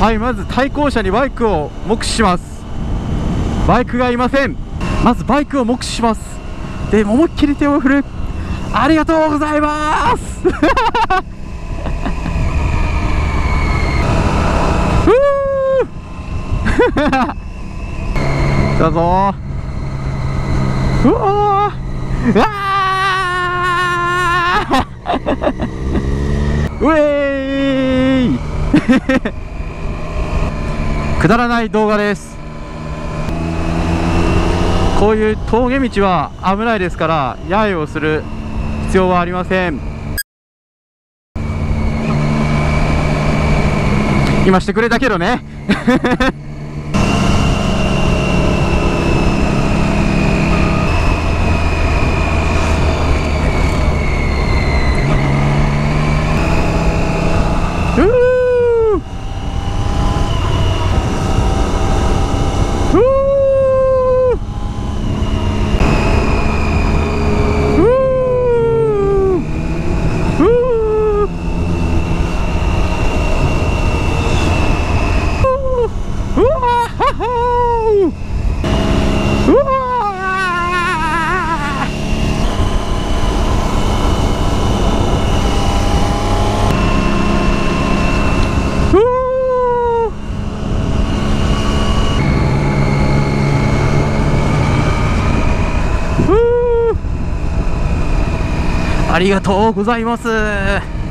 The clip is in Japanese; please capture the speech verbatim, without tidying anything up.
はい、まず対向車にバイクを目視します。バイクがいません。まずバイクを目視します。で、思いっきり手を振る。ありがとうございます来たぞー。うわー、うわーうえーいくだらない動画です。こういう峠道は危ないですから、やいをする必要はありません。今してくれたけどねありがとうございます。